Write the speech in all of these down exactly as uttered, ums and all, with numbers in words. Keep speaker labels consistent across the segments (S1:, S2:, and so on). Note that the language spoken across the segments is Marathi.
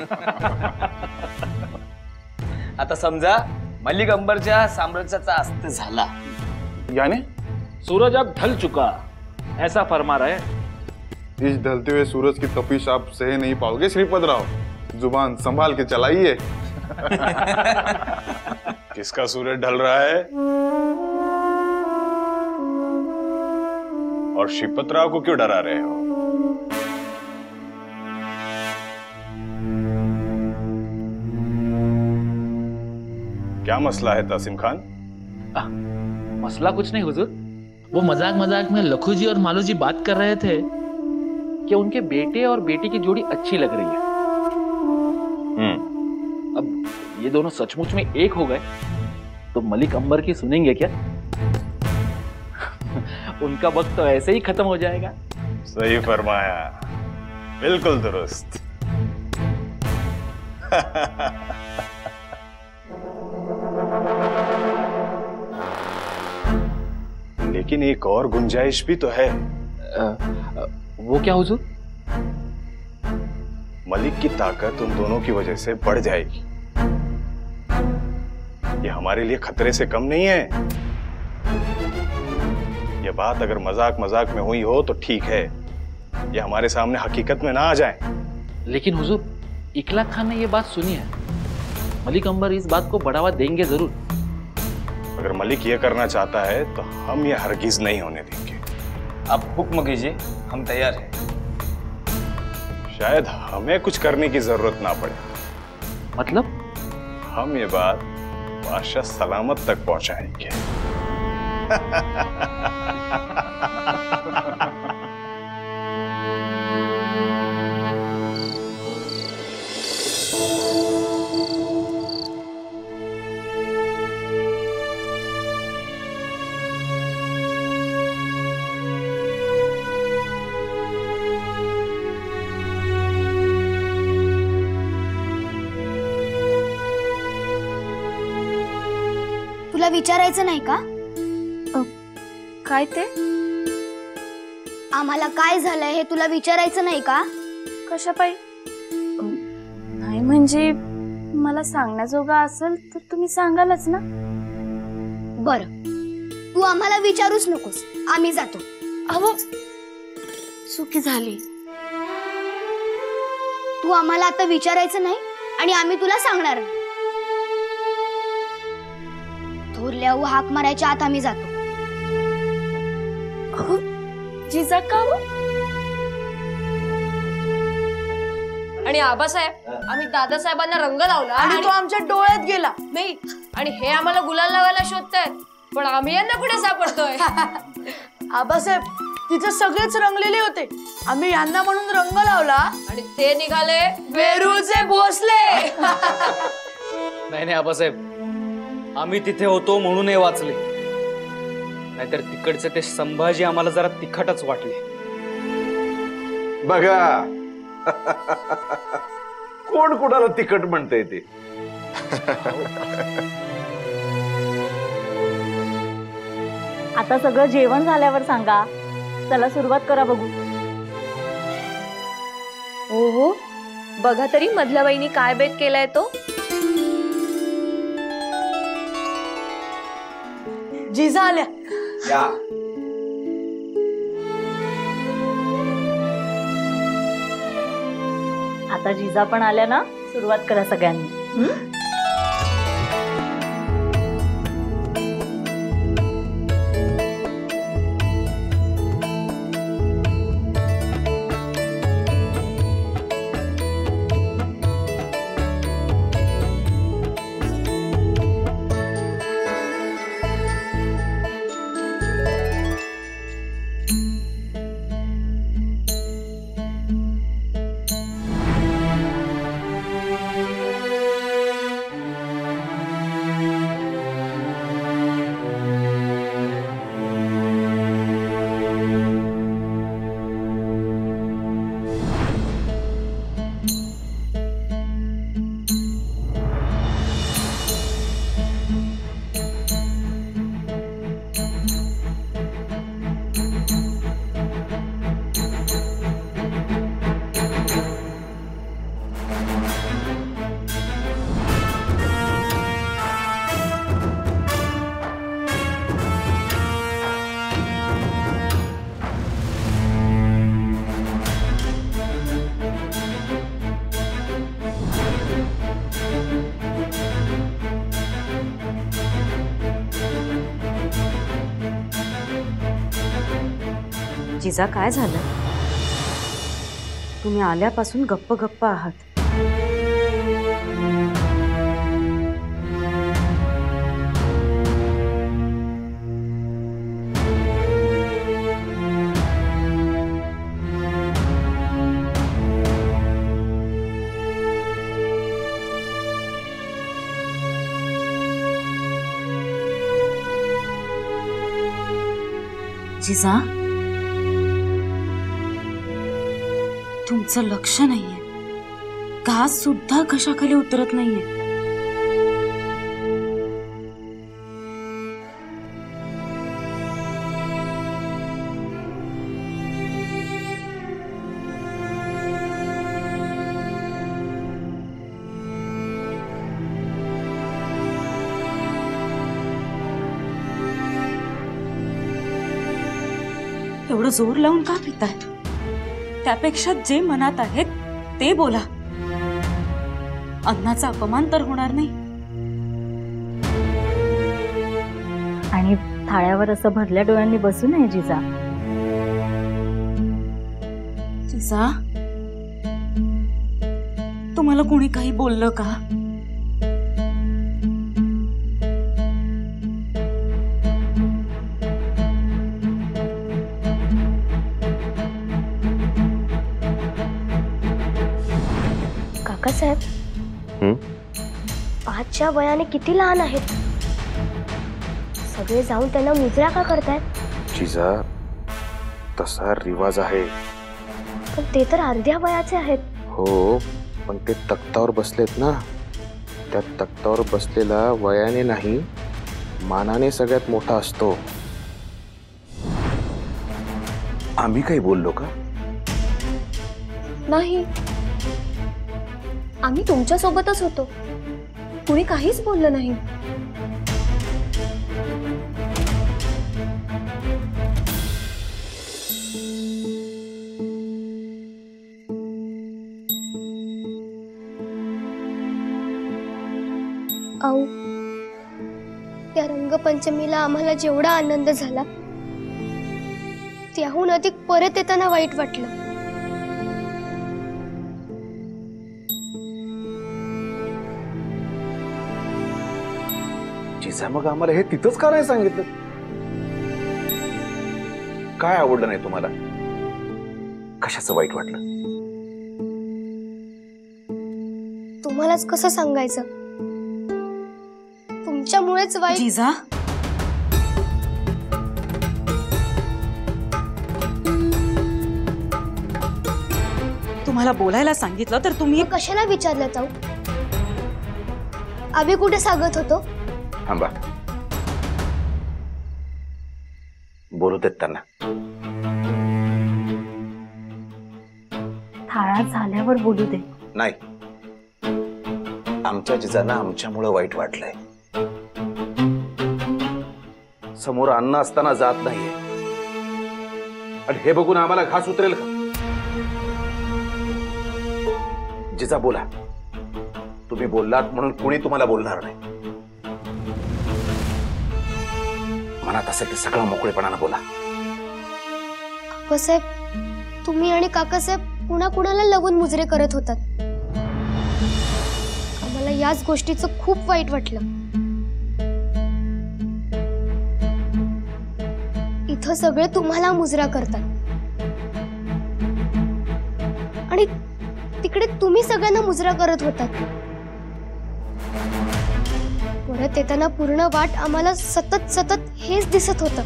S1: आता समजा मलिक अंबरच्या साम्राज्याचा अस्त झाला,
S2: यानी
S3: सूरज अब ढल चुका, ऐसा फरमा रहे।
S2: इस ढलते हुए सूरज की तपिश आप सह नहीं पाओगे श्रीपद राव, जुबान संभाल के चलाइए।
S4: किसका सूरज ढल रहा है और श्रीपद राव को क्यों डरा रहे हो? क्या मसला है तासिम खान?
S3: आ, मसला कुछ नहीं हुजूर, वो मजाक मजाक में लखू जी और मालू जी बात कर रहे थे कि उनके बेटे और बेटी की जोड़ी अच्छी लग रही है।
S4: हम्म।
S3: अब ये दोनों सचमुच में एक हो गए तो मलिक अंबर की सुनेंगे क्या? उनका वक्त तो ऐसे ही खत्म हो जाएगा।
S4: सही फरमाया, बिल्कुल दुरुस्त। लेकिन एक और गुंजाइश भी तो है।
S3: आ, आ, वो क्या हुजूर?
S4: मलिक की ताकत उन दोनों की वजह से बढ़ जाएगी। ये हमारे लिए खतरे से कम नहीं है। ये बात अगर मजाक मजाक में हुई हो तो ठीक है, ये हमारे सामने हकीकत में ना आ जाए।
S3: लेकिन हुजूर, इकला खान ने ये बात सुनी है, मलिक अंबर इस बात को बढ़ावा देंगे जरूर।
S4: अगर मलिक ये करना चाहता है तो हम ये हरगिज नहीं होने देंगे।
S1: आप हुक्म कीजिए, हम तैयार हैं।
S4: शायद हमें कुछ करने की जरूरत ना पड़े।
S3: मतलब?
S4: हम ये बात बादशाह सलामत तक पहुंचाएंगे।
S5: तुला विचारायचं नाही का?
S6: काय ते?
S5: आम्हाला काय झालंय हे तुला विचारायचं नाही का?
S6: कशापायी? नाही म्हणजे मला सांगण्याजोगा असेल तर तुम्ही सांगालच ना।
S5: बरं, तू आम्हाला विचारूच नकोस, आम्ही जातो।
S6: अहो, चुकी झाली।
S5: तू आम्हाला आता विचारायचं नाही आणि आम्ही तुला सांगणार नाही। थोरल्या हाक मारायच्या आत आम्ही जातो।
S6: अहो, जिजा का हो?
S7: आणि आबासाहेब, आम्ही दादासाहेबांना रंग लावला आणि तो आमच्या डोळ्यात गेला नाही, आणि हे आम्हाला गुलाल लावायला शोधतायत, पण आम्ही यांना कुठे सापडतोय?
S8: आबासाहेब, तिथे सगळेच रंगलेले होते, आम्ही यांना म्हणून रंग लावला
S7: आणि ते निघाले
S8: वेरूळचे भोसले।
S1: नाही नाही आबासाहेब, आम्ही तिथे होतो म्हणून वाचले, नाहीतर तिकडचे ते संभाजी आम्हाला जरा तिखटच वाटले।
S9: बघा, कोण कोणाला तिखट म्हणतंय ते।
S6: आता सगळं जेवण झाल्यावर सांगा, चला सुरुवात करा बघू।
S7: हो हो, बघा तरी मधल्या बाईनी काय बेत केलाय तो।
S8: जिजा आल्या।
S9: या
S6: आता जिजा पण आल्या ना, सुरुवात करा सगळ्यांनी।
S10: जिजा काय झालं? तुम्ही आल्यापासून गप्प गप्प आहात. जिजा, तुमचं लक्ष नाहीये. घास सुद्धा कशाखाली उतरत नाहीये. एवढं जोर लावून का पिताय? त्यापेक्षा जे मनात आहे ते बोला. अन्नाचा अपमान तर होणार नाही.
S6: आणि थाळ्यावर असं भरल्या डोळ्यांनी बसू नये जिजा.
S10: जिजा, तुम्हाला कोणी काही बोललं का?
S5: काकासाहेब, पाचच्या वयाने किती लहान आहेत. सगळे जाऊन त्यांना मुजरा का करतायत?
S4: जिजा, तसा रिवाज आहे.
S5: पण ते तर अर्ध्या वयाचे आहेत.
S4: हो, पण ते तख्तावर बसलेत ना. त्या तख्तावर बसलेला वयाने नाही, मानाने सगळ्यात मोठा असतो. आम्ही काही बोललो का?
S7: नाही, आम्ही तुमच्या सोबतच होतो. कुणी काहीच बोललं नाही.
S5: आऊ, त्या रंगपंचमीला आम्हाला जेवढा आनंद झाला त्याहून अधिक परत येताना वाईट वाटलं.
S9: जिजा, मग आम्हाला हे तिथंच का नाही सांगितलं? काय आवडलं नाही तुम्हाला? कशाचं वाईट वाटलं?
S5: तुम्हालाच कसं सांगायचं? तुमच्यामुळेच वाईट.
S10: जिजा, तुम्हाला बोलायला सांगितलं तर तुम्ही
S5: कशाला विचारलं जाऊ? आम्ही कुठे सांगत होतो?
S9: थांबा, बोलू देत त्यांना.
S6: थाळा झाल्यावर बोलू दे.
S9: नाही, आमच्या जिजांना आमच्यामुळे वाईट वाटलंय. समोर अन्न असताना जात नाहीये आणि हे बघून आम्हाला घास उतरेल का? जिजा, बोला. तुम्ही बोललात म्हणून कुणी तुम्हाला बोलणार नाही. मनात असेल ते सगळं मोकळेपणानं बोला.
S5: काकासाहेब, तुम्ही आणि काकासाहेब कुणा कुणाला लवून मुजरे करत होतात. आम्हाला याच गोष्टीचं खूप वाईट वाटलं. इथं सगळे तुम्हाला मुजरा करतात आणि तिकडे तुम्ही सगळ्यांना मुजरा करत होतात. परत येताना पूर्ण वाट आम्हाला सतत सतत हेच दिसत होतं.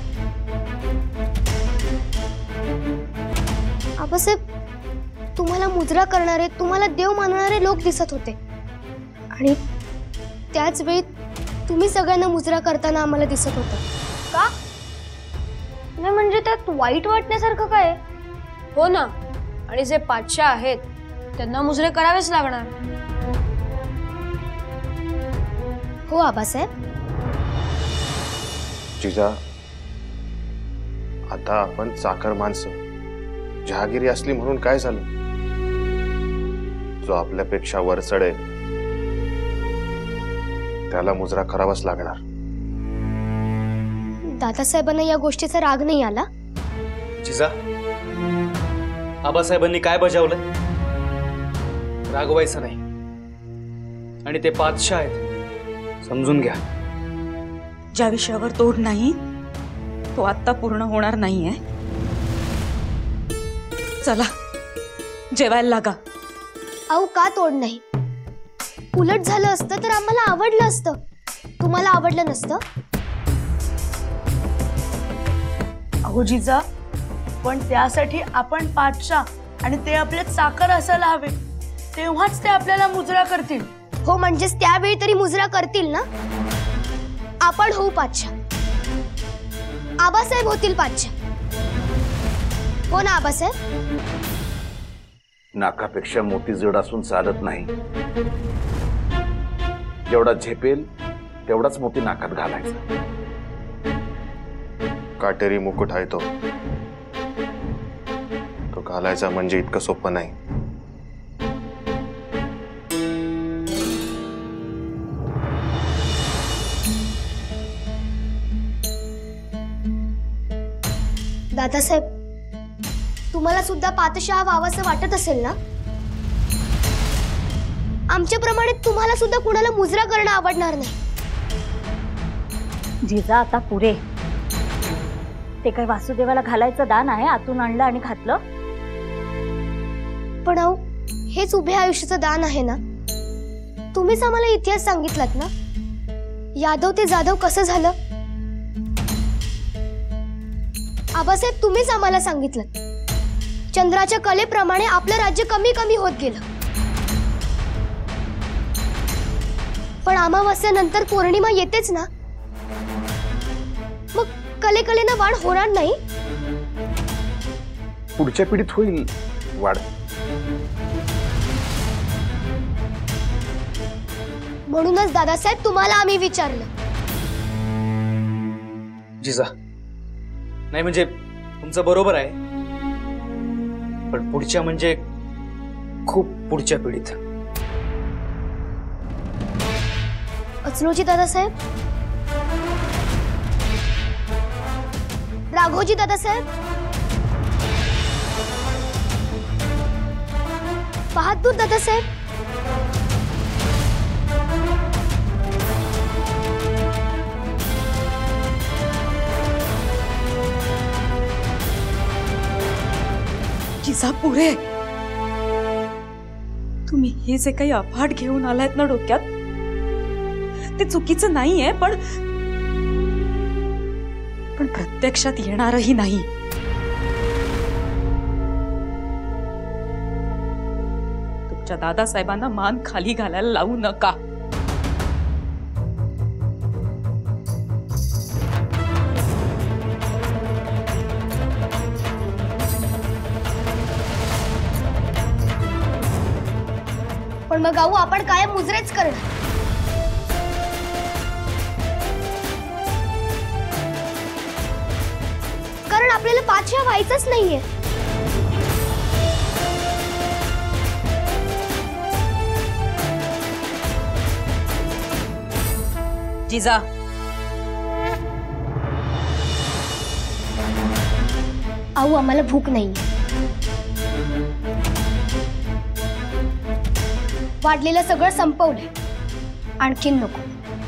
S5: आबासाहेब, तुम्हाला मुजरा करणारे, तुम्हाला देव मानणारे लोक दिसत होते आणि त्याच वेळी तुम्ही सगळ्यांना मुजरा करताना आम्हाला दिसत होतं. का नाही म्हणजे त्यात वाईट वाटण्यासारखं काय?
S7: हो ना, आणि जे पाचशा आहेत त्यांना मुजरे करावेच लागणार.
S5: हो आबासाहेब.
S4: जिजा, आता आपण चाकर माणसं. जहागिरी असली म्हणून काय झालं? जो आपल्यापेक्षा वर चढेल त्याला मुजरा करावाच लागणार.
S5: दादासाहेबांना या गोष्टीचा राग नाही आला?
S1: जिजा, आबासाहेबांनी काय बजावलंय? रागवायचं नाही. आणि ते पाचशा आहेत, समजून घ्या.
S10: ज्या विषयावर तोड नाही तो आता पूर्ण होणार नाहीये. चला जेवायला लागा.
S5: अहो का तोड नाही? उलट झालं असतं तर आम्हाला आवडलं असतं. तुम्हाला आवडलं नसतं?
S8: अहो जिजा, पण त्यासाठी आपण पाचशा आणि ते आपल्यात साखर असायला हवे, तेव्हाच ते आपल्याला मुजरा करतील.
S5: हो म्हणजेच त्यावेळी तरी मुजरा करतील ना. आपण होऊ पाचशा, आबासाहेब होतील पाचशा. हो ना आबासाहेब?
S9: नाकापेक्षा मोती जड असून चालत नाही. जेवढा झेपेल तेवढाच मोती नाकात घालायचा.
S4: काटेरी मुकुट आहे तो तो घालायचा म्हणजे इतकं सोपं नाही.
S5: दादासाहेब, तुम्हाला सुद्धा पातशाह व्हावंसं वाटत असेल ना? आमच्याप्रमाणे तुम्हाला सुद्धा कुणाला मुजरा करणं आवडणार नाही.
S6: जिजा आता पुरे. ते काय वासुदेवाला घालायचं दान आहे, आतून आणलं आणि घातलं?
S5: पण अहो, हेच उभ्या आयुष्याचं दान आहे ना. तुम्हीच आम्हाला इतिहास सांगितलात ना. यादव ते जाधव कसं झालं? आबासाहेब, तुम्हीच आम्हाला सांगितलं. चंद्राच्या कलेप्रमाणे आपलं राज्य कमी कमी होत गेलं. पण अमावस्यानंतर पौर्णिमा येतेच ना. मग कले कलेनं वाढ होणार नाही?
S9: पुढच्या पिढीत होईल वाढ.
S5: म्हणूनच दादासाहेब तुम्हाला आम्ही विचारलं.
S1: जिजा, नाही म्हणजे तुमचं बरोबर आहे, पण पुढच्या म्हणजे खूप पुढच्या पिढीत.
S5: अचलोजी दादासाहेब, राघोजी दादासाहेब, बहादूर दादासाहेब,
S10: जिजा पुरे. तुम्ही हे जे काही अफाट घेऊन आलायत ना डोक्यात, ते चुकीचं नाहीये, पण पण प्रत्यक्षात येणारही नाही. तुमच्या दादासाहेबांना मान खाली घालायला लावू नका.
S5: पण मग गाऊ आपण कायम मुजरेच करणार. कारण आपल्याला पाचशा व्हायचंच नाहीये.
S10: जिजा,
S5: आऊ आम्हाला भूक नाही. वाढलेलं सगळं संपवलंय, आणखीन नको.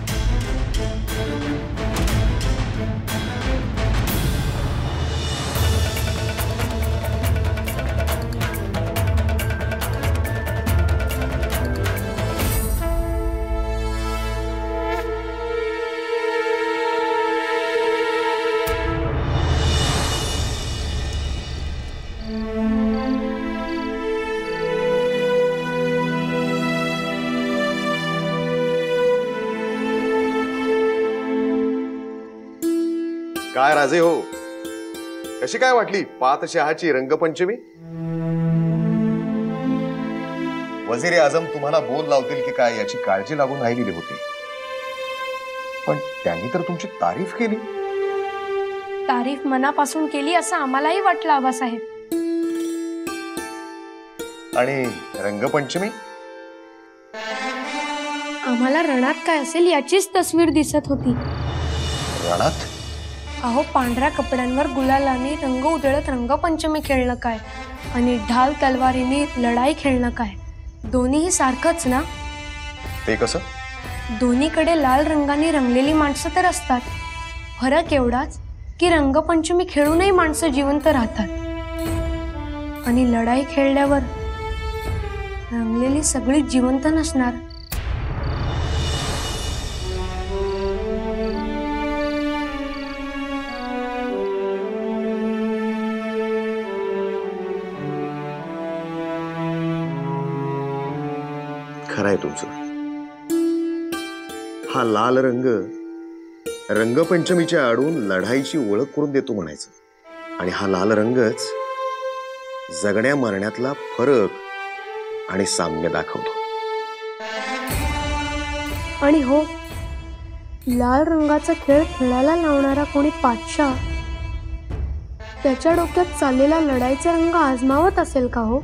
S11: काय राजे हो, कशी काय वाटली पातशहाची रंगपंचमी? वजीर ए आझम तुम्हाला बोल लावतील की काय याची काळजी लागून राहिलेली होती, पण त्यांनी तर तुमची तारीफ केली.
S7: तारीफ मनापासून केली असं आम्हालाही वाटलं आबासाहेब.
S11: आणि रंगपंचमी
S7: आम्हाला रणात काय असेल याचीच तस्वीर दिसत होती.
S11: रणात?
S5: अहो पांढऱ्या कपड्यांवर गुलालाने रंग उधळत रंगपंचमी खेळणं काय आणि ढाल तलवारीने लढाई खेळणं काय, दोन्हीही सारखंच ना?
S11: ते कसं?
S5: दोन्हीकडे लाल रंगाने रंगलेली माणसं तर असतात, फरक एवढाच की रंगपंचमी खेळूनही माणसं जिवंत राहतात आणि लढाई खेळल्यावर रंगलेली सगळी जिवंत नसणार.
S11: खरंय तुमचं. हा लाल रंग रंगपंचमीच्या आडून लढाईची ओळख करून देतो म्हणायचं, आणि हा लाल रंगच जगण्या मरण्यातला फरक आणि साम्य दाखवतो.
S5: आणि हो, लाल रंगाचा खेळ खेळायला लावणारा कोणी पातशाह त्याच्या डोक्यात चाललेला लढाईचा रंग आजमावत असेल का हो?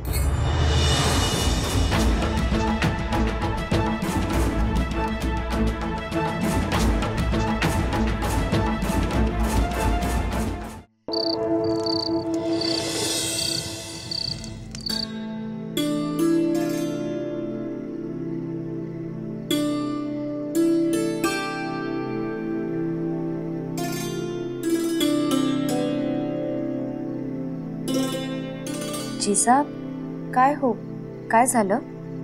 S10: जिजा, काय हो, काय झालं?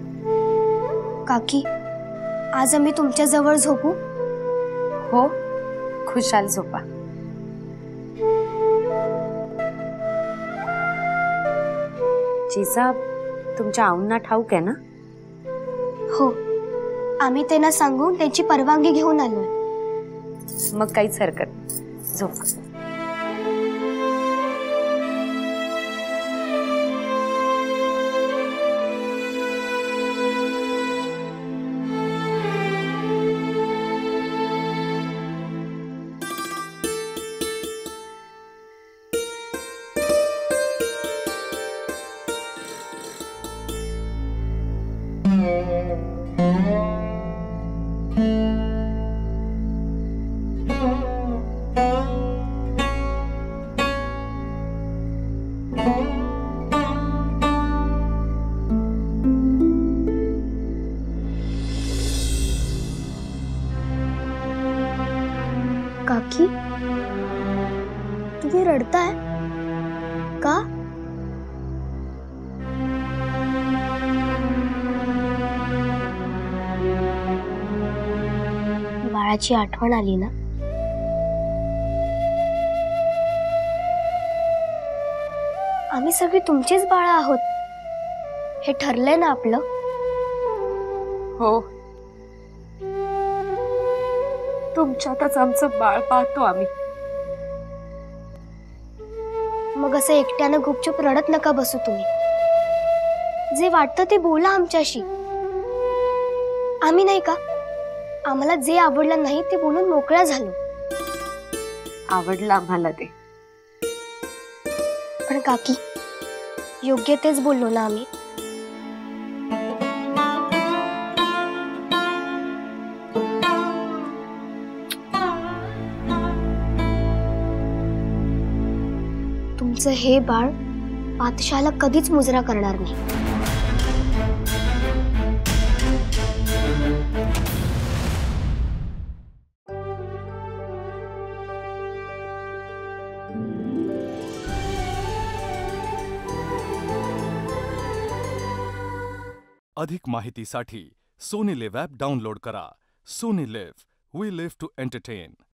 S5: काकी, आज आम्ही तुमच्या जवळ झोपू?
S10: हो, खुशाल झोपा. जिजा, तुमच्या आऊंना ठाऊक आहे ना?
S5: हो, आम्ही त्यांना सांगून त्यांची परवानगी घेऊन आलोय.
S10: मग काहीच हरकत, झोप.
S5: काकी, तुम्ही रडताय का? बाळाची आठवण आली ना? आम्ही सगळी तुमचीच बाळ आहोत, हे ठरलंय ना आपलं?
S10: हो, तुमच्यातच आमचं बाळ पाहतो आम्ही.
S5: मग असं एकट्यानं गुपचूप रडत नका बसू तुम्ही. जे वाटतं ते बोला आमच्याशी. आम्ही नाही का, आम्हाला जे आवडलं नाही ते बोलून मोकळ्या झालो.
S10: आवडलं आम्हाला ते.
S5: पण काकी, योग्य तेच बोललो ना आम्ही? तुमचं हे बाळ पातशाला कधीच मुजरा करणार नाही.
S12: अधिक माहितीसाठी सोनी लिव्ह ॲप डाउनलोड करा. Sony LIV, we live to entertain.